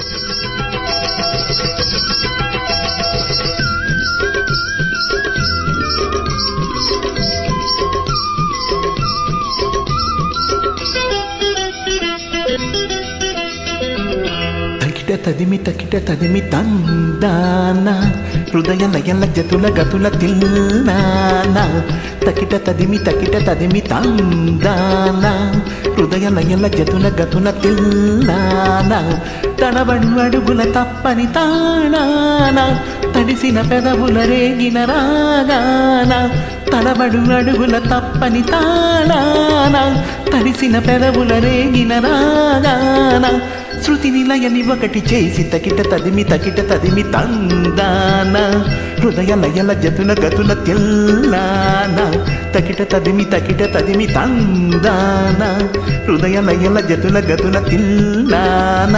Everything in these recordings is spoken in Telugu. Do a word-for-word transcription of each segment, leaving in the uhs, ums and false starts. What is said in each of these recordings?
తదిమి తకిట తదిమి తందాన హృదయ లయల జతుల గతుల తిల్లాన తకిట తదిమి తకిట తదిమి తందాన హృదయ లయల జతుల గతుల తిల్లాన తడబడు అడుగుల తప్పని తాళాన తడిసిన పెదవుల రేగిన రాగాన తడబడు అడుగుల తప్పని తాళాన తడిసిన పెదవుల రేగిన రాగాన శృతి నిలయని ఒకటి చేసి తకిట తదిమి తకిట తదిమి తందాన హృదయ లయల జతుల గతుల తెల్లాన తకిట తదిమి తకిట తదిమి తందాన హృదయ లయల జతుల గతుల తెల్లాన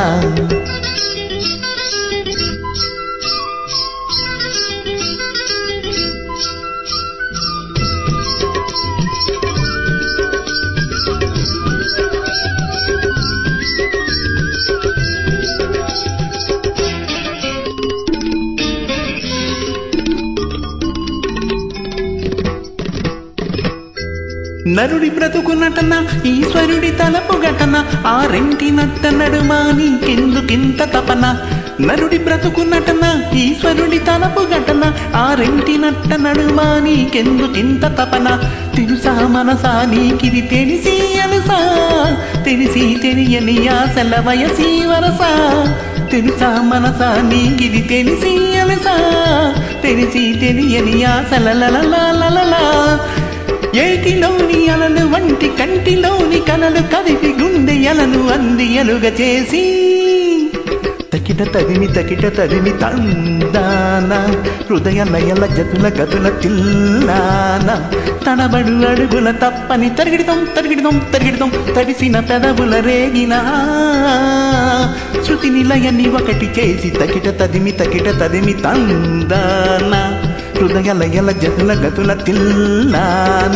నరుడి బ్రతుకు నటన ఈశ్వరుడి తలపు ఘటన ఆ రెంటి నట్ట నడుమా నీకెందుకింత తపన నరుడి బ్రతుకు నటన ఈశ్వరుడి తలపు ఘటన ఆ రెంటి నట్ట నడుమా నీకెందుకింత తపన తెలుసా మనసా నీకిది తెలిసి అలసా తెలిసి తెలియని ఆశల వయసీ వరసా తెలుసా మనసా నీకిది తెలిసి అలసా తెలిసి తెలియని ఆశల లలలా ఏటిలోని అలలు వంటి కంటిలోని కలలు కదిపి గుండె అలను అంది ఎలుగ చేసి తకిట తదిమి తకిట తదిమి తందాన హృదయ లయల జతుల గతుల తిల్లాన తడబడు అడుగుల తప్పని తరిగిడితం తరిగిడితం తరిగిడితం తడిసిన పెదవుల రేగిన శృతి నిలయని ఒకటి చేసి తకిట తదిమి తకిట తదిమి తందాన హృదయ లయల జతుల గతుల తిల్లాన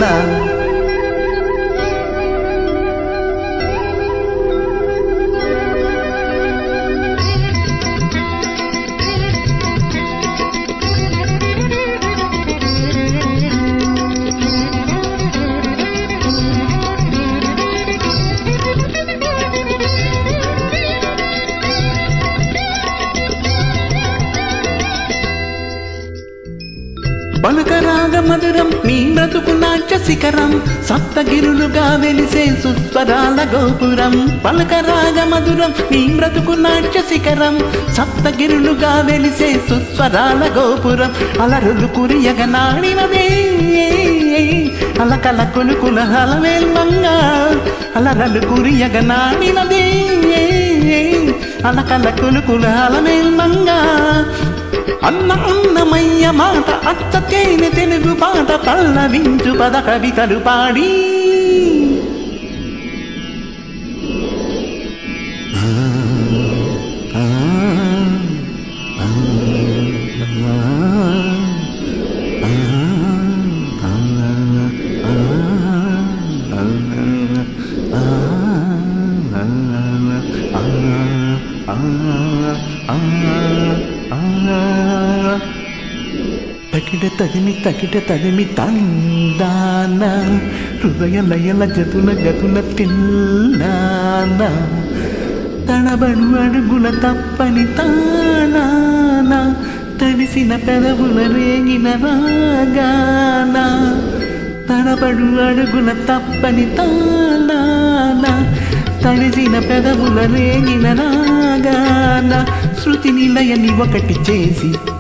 పలకరాగ మధురం నీ బ్రతుకు నాట్య శిఖరం సప్తగిరులుగా వెలిసే సుస్వరాల గోపురం పలకరాగ మధురం నీ బ్రతుకు నాట్య శిఖరం సప్తగిరులుగా వెలిసే సుస్వరాల గోపురం అలరులు కురియగ నాడినదే అలకల కొలుకుల హలవేల్మంగా అలరలు కురియగ నాడినదే అలకల కొలుకుల హలవేల్మంగా అన్న అన్నమయ్య మాట అచ్చ తేనె తెలుగు పాట పల్లవించు పద కవితలు పాడి తకిట తదిమి తకిట తదిమి తందాన హృదయ లయల జతుల గతుల తిల్లాన తడబడు అడుగుల తప్పని తాళాన తడిసిన పెదవుల రేగిన రాగాన తడబడు అడుగుల తప్పని తాళాన తడిసిన పెదవుల రేగిన రాగాన శృతి నిలయని ఒకటి చేసి